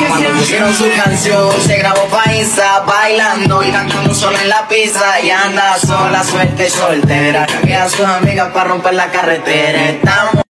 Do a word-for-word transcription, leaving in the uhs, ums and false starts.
Cuando pusieron su canción, se grabó pa' Insta, bailando y cantando sola en la pista. Y anda sola, suerte soltera, que a sus amigas pa' romper la carretera. Estamos